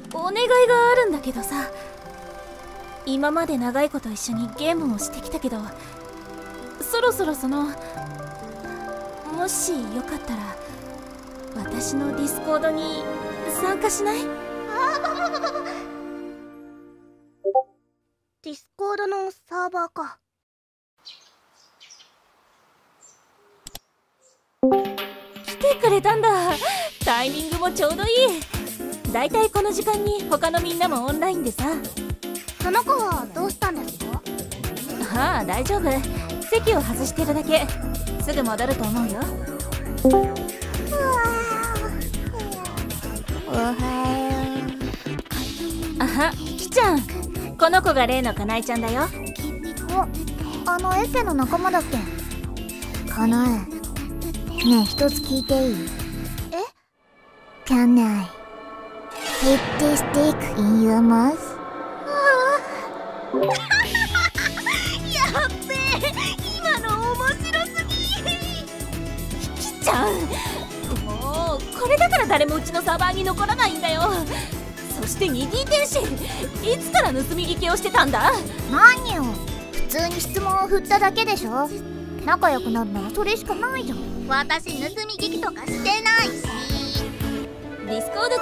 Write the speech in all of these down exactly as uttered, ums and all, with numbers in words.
お願いがあるんだけどさ。今まで長いこと一緒にゲームをしてきたけど、そろそろそのもしよかったら私のディスコードに参加しない？ ディスコードのサーバーか。 来てくれたんだ。タイミングもちょうどいい。だいたいこの時間に他のみんなもオンラインでさ。 その子はどうしたんですか？ ああ、大丈夫。席を外してるだけ。すぐ戻ると思うよ。 おはよう。あは、きちゃん。この子が例のかなえちゃんだよ。 お、あのエッセの仲間だっけ？かなえ、ねえ一つ聞いていい？え？ Can I hit this stick in your mouth? やっべえ、今の面白すぎ。 きちゃん、もうこれだから誰もうちのサーバーに残らないんだよ。そして二義天使、いつから盗み聞きをしてたんだ？ 何よ、普通に質問を振っただけでしょ。仲良くなるならそれしかないじゃん。私盗み聞きとかしてないし。 ディスコードガールズ、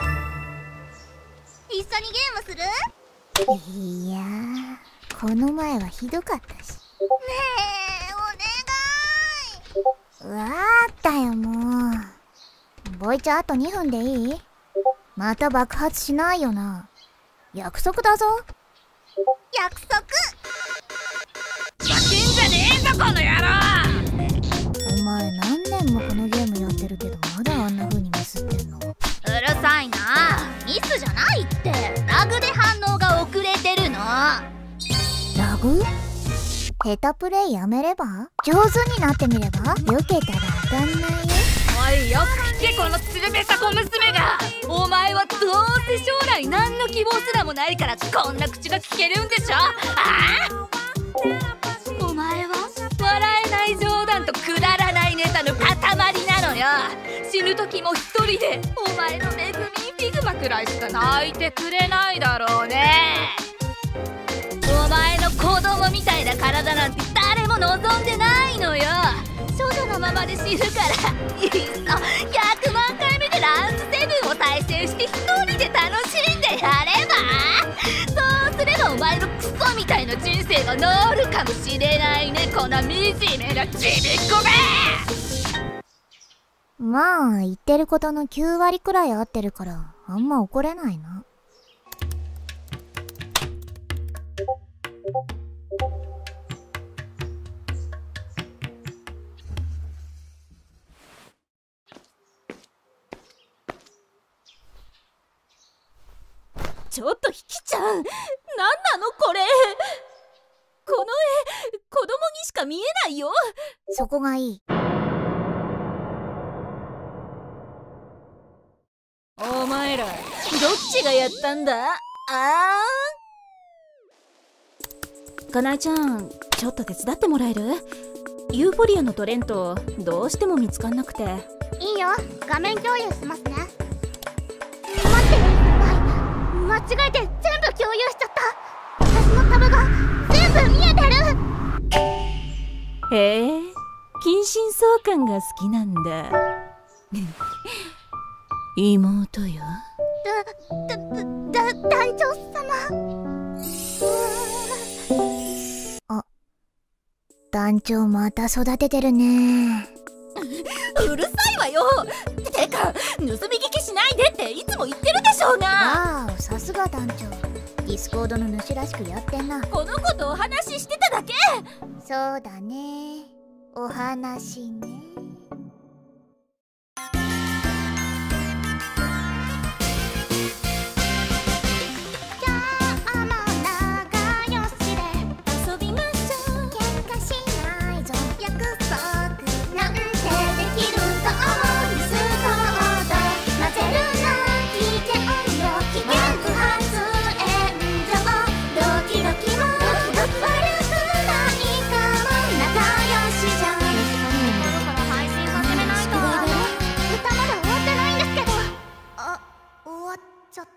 一緒にゲームする？いやー、この前はひどかったし。ねえ、お願い。わーったよ、もう。ボイチャあとにふんでいい？また爆発しないよな。約束だぞ。約束。 負けんじゃねえぞこの野郎。 お前何年もこのゲームやってるけどまだあんな風にミスってんの？うるさいな。ミスじゃないって。ラグで反応が遅れてるの。ラグ？下手プレイやめれば？上手になってみれば？避けたら当たんないよ。 おい、よく聞けこのつるべさ小娘が。お前はどうせ将来何の希望すらもないからこんな口が聞けるんでしょ。ああ、お前は笑えない冗談とくだらないネタの塊なのよ。死ぬ時も一人でお前のネズミフィグマくらいしか泣いてくれないだろうね。お前の子供みたいな体なんて誰も望んでないのよ。少女のままで死ぬからいっそひゃくまんかいめでランスセブンを対戦して一人で楽しんでやれば。そうすればお前のクソみたいな人生が治るかもしれないね。この惨めなちびっこめ。 まあ言ってることのきゅうわりくらい合ってるからあんま怒れないな。 ちょっとひきちゃん、なんなのこれ。この絵、子供にしか見えないよ。 そこがいい。 お前らどっちがやったんだ？あーん。かなえちゃん、ちょっと手伝ってもらえる？ユーフォリアのトレントどうしても見つかんなくて。 いいよ、画面共有しますね。待ってよ、間違えて全部共有しちゃった。私のタブが全部見えてる。 へえ、近親相関が好きなんだ。妹よ。 だ、だ、だ、隊長様。あ、団長また育ててるね。 うるさいわよ。てか、盗み聞きしないでっていつも言ってるでしょうが。 わあ、さすが団長。ディスコードの主らしくやってんな。 この子とお話ししてただけ。 そうだね、お話ね。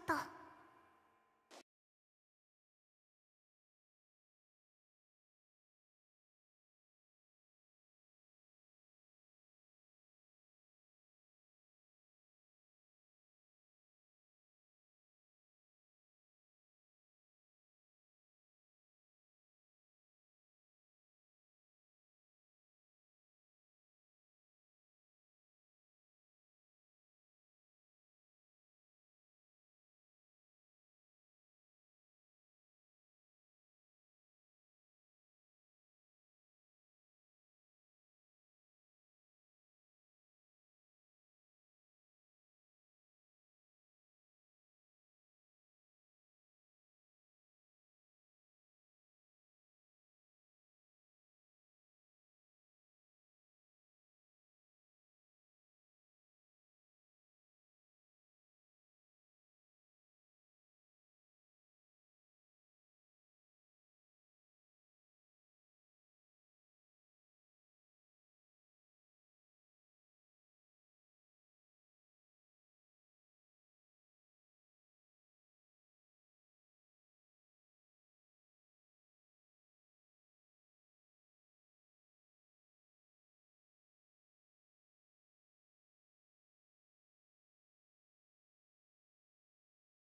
た。